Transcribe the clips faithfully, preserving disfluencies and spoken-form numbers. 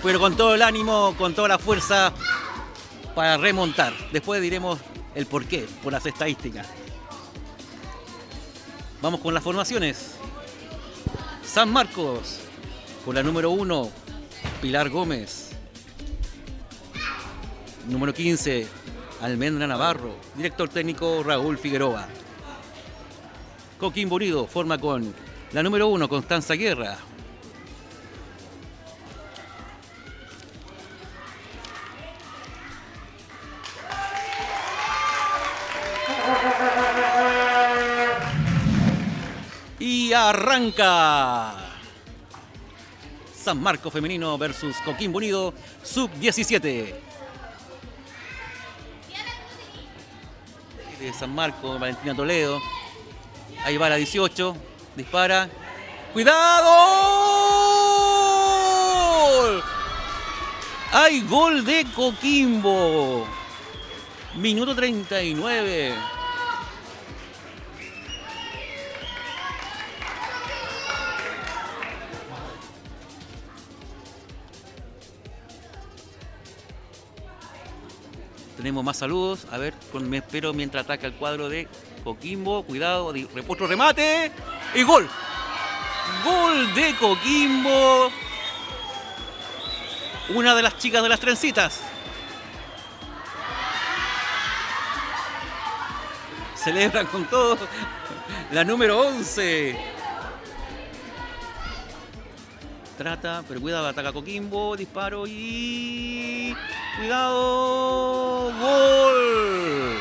pero con todo el ánimo, con toda la fuerza para remontar. Después diremos el porqué, por las estadísticas. Vamos con las formaciones. San Marcos, con la número uno, Pilar Gómez. Número quince, Almendra Navarro. Director técnico, Raúl Figueroa. Coquimbo Unido forma con la número uno, Constanza Guerra. Y arranca San Marcos femenino versus Coquimbo Unido sub diecisiete. De San Marcos, Valentina Toledo. Ahí va la dieciocho. Dispara. ¡Cuidado! ¡Hay gol de Coquimbo! Minuto treinta y nueve. Tenemos más saludos. A ver, con, me espero mientras ataca el cuadro de Coquimbo. Cuidado, otro remate. Y gol. Gol de Coquimbo. Una de las chicas de las trencitas. Celebran con todo. La número once. Trata, pero cuidado, ataca Coquimbo. Disparo y... ¡cuidado! ¡Gol!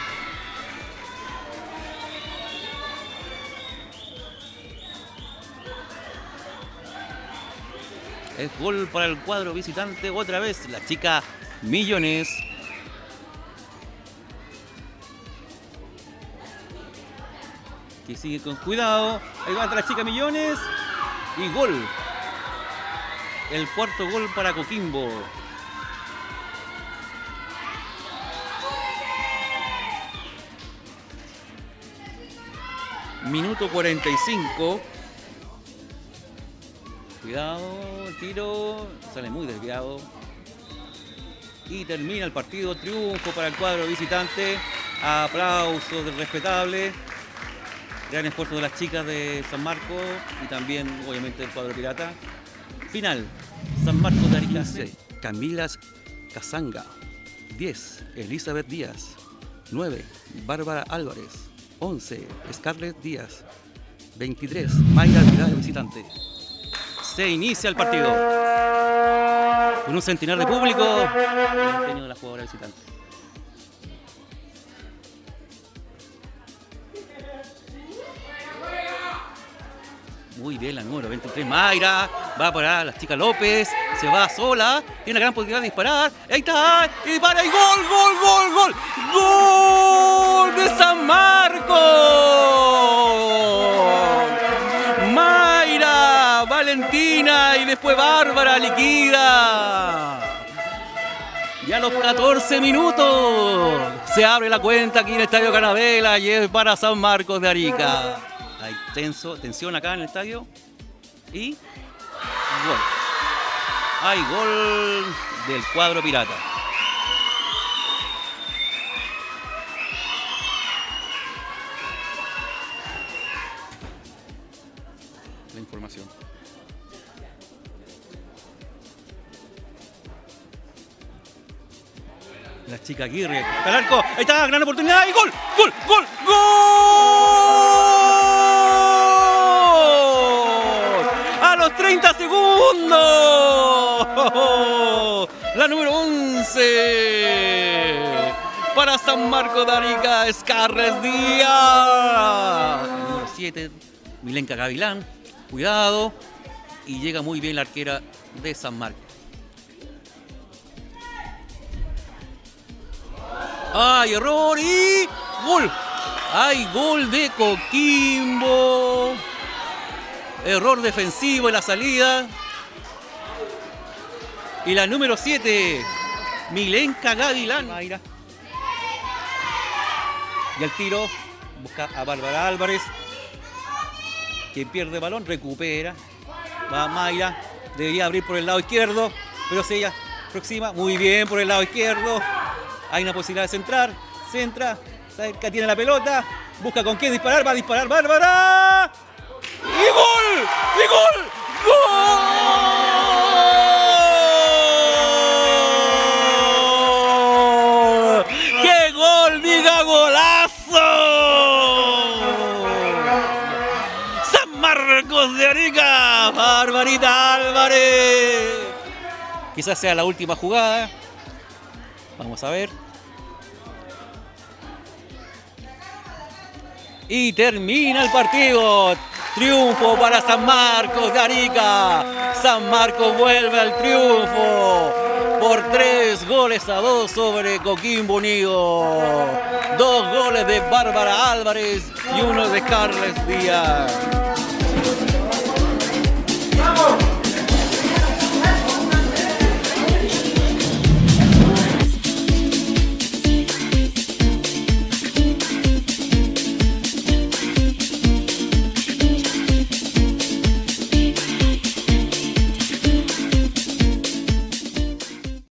Es gol para el cuadro visitante. Otra vez la chica Millones. Que sigue con cuidado. Ahí va la chica Millones. Y gol. El cuarto gol para Coquimbo. Minuto cuarenta y cinco. Cuidado, tiro. Sale muy desviado. Y termina el partido. Triunfo para el cuadro visitante. Aplausos del respetable. Gran esfuerzo de las chicas de San Marcos. Y también, obviamente, del cuadro pirata. Final. San Marcos de Arica. Camila Casanga. diez. Elizabeth Díaz. nueve. Bárbara Álvarez. once, Scarlett Díaz. veintitrés, Mayra Vidal, visitante. Se inicia el partido. Con un centenar de público. El empeño de la jugadora visitante. Muy bien, la número veintitrés, Mayra. Va para la chica López. Se va sola. Tiene una gran posibilidad de disparar. Ahí está. Y dispara. Y gol, gol, gol, gol. ¡Gol de San Marcos! Mayra, Valentina y después Bárbara liquida. Y a los catorce minutos se abre la cuenta aquí en el Estadio Carabela y es para San Marcos de Arica. Hay tenso, tensión acá en el estadio. Y gol. Hay gol del cuadro pirata. La información. La chica Aguirre. Al arco. Ahí está, gran oportunidad. Y gol. Gol. Gol. Gol. A los treinta segundos. La número once. Para San Marcos de Arica, Scarlett Díaz. El número siete, Milenka Gavilán. Cuidado. Y llega muy bien la arquera de San Marcos. ¡Ay, error! Y gol. ¡Hay gol de Coquimbo! Error defensivo en la salida. Y la número siete, Milenka Gavilán. Mayra. Y el tiro busca a Bárbara Álvarez, quien pierde el balón, recupera. Va Mayra, debería abrir por el lado izquierdo. pero se ella aproxima muy bien por el lado izquierdo. Hay una posibilidad de centrar, centra, cerca tiene la pelota, busca con quién disparar, va a disparar Bárbara. ¡Y gol! ¡Y gol! ¡Gol! ¡Qué gol! ¡Diga golazo! ¡San Marcos de Arica! ¡Barbarita Álvarez! Quizás sea la última jugada. Vamos a ver. Y termina el partido. Triunfo para San Marcos de Arica. San Marcos vuelve al triunfo por tres goles a dos sobre Coquimbo Unido. Dos goles de Bárbara Álvarez y uno de Carles Díaz.